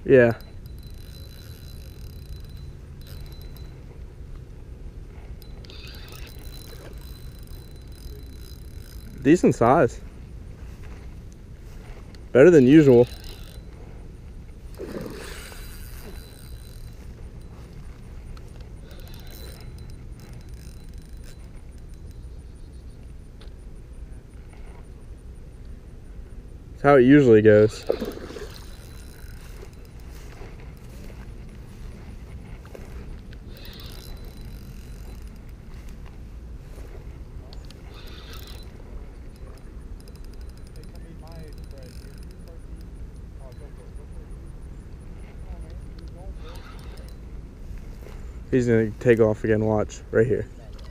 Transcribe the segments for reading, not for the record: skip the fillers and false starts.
Yeah. Decent size. Better than usual. That's how it usually goes. He's gonna take off again, watch, right here.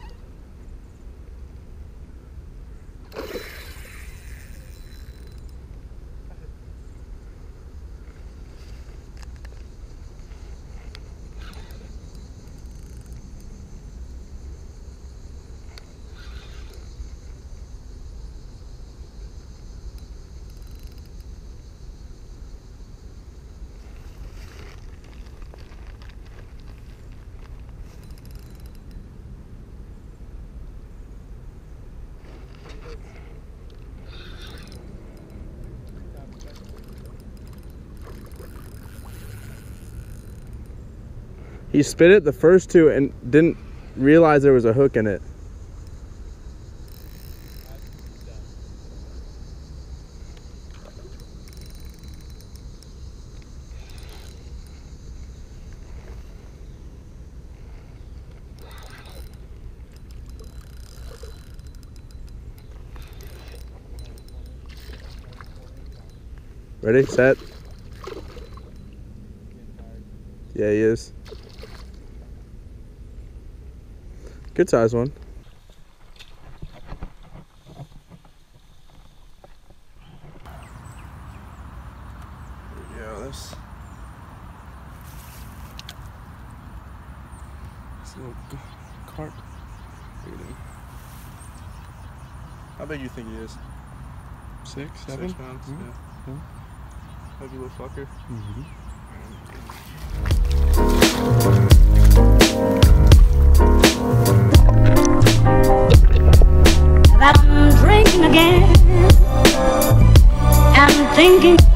He spit it the first two and didn't realize there was a hook in it. Ready, set. Yeah, he is. Good size one. Yeah, this little carp. Look at him. How big do you think he is? 6, 7 pounds. Mm-hmm. Yeah. Heavy little fucker. Mm-hmm. I'm drinking again. I'm thinking.